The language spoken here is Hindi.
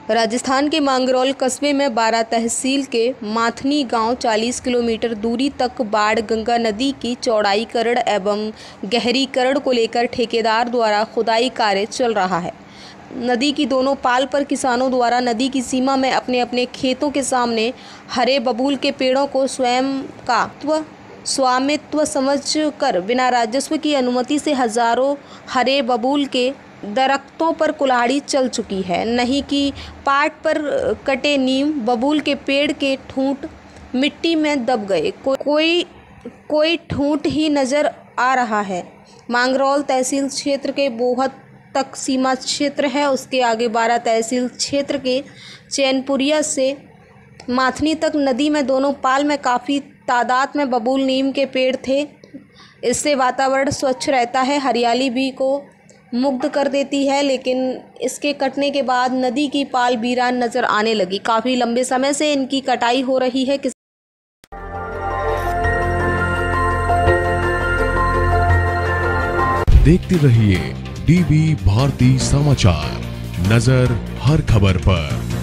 राजस्थान के मांगरोल कस्बे में 12 तहसील के माथनी गांव 40 किलोमीटर दूरी तक बाढ़ गंगा नदी की चौड़ाईकरण एवं गहरीकरण को लेकर ठेकेदार द्वारा खुदाई कार्य चल रहा है। नदी की दोनों पाल पर किसानों द्वारा नदी की सीमा में अपने अपने खेतों के सामने हरे बबूल के पेड़ों को स्वयं का स्वामित्व समझकर बिना राजस्व की अनुमति से हजारों हरे बबूल के दरख्तों पर कुल्हाड़ी चल चुकी है। नहीं कि पाट पर कटे नीम बबूल के पेड़ के ठूंठ मिट्टी में दब गए, कोई ठूंठ ही नजर आ रहा है। मांगरोल तहसील क्षेत्र के बोहत तक सीमा क्षेत्र है, उसके आगे 12 तहसील क्षेत्र के चैनपुरिया से माथनी तक नदी में दोनों पाल में काफ़ी तादाद में बबूल नीम के पेड़ थे। इससे वातावरण स्वच्छ रहता है, हरियाली भी को मुग्ध कर देती है, लेकिन इसके कटने के बाद नदी की पाल वीरान नजर आने लगी। काफ़ी लंबे समय से इनकी कटाई हो रही है। देखते रहिए डीबी भारती समाचार, नजर हर खबर पर।